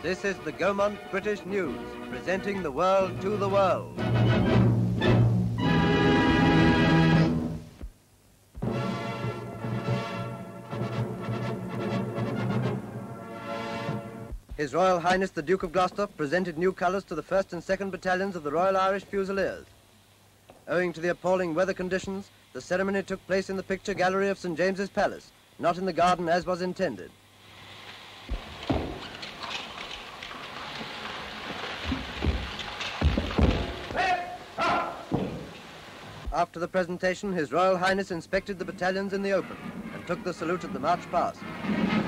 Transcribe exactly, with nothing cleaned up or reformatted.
This is the Gaumont British News, presenting the world to the world. His Royal Highness the Duke of Gloucester presented new colours to the first and second Battalions of the Royal Irish Fusiliers. Owing to the appalling weather conditions, the ceremony took place in the picture gallery of Saint James's Palace, not in the garden as was intended. After the presentation, His Royal Highness inspected the battalions in the open and took the salute at the march past.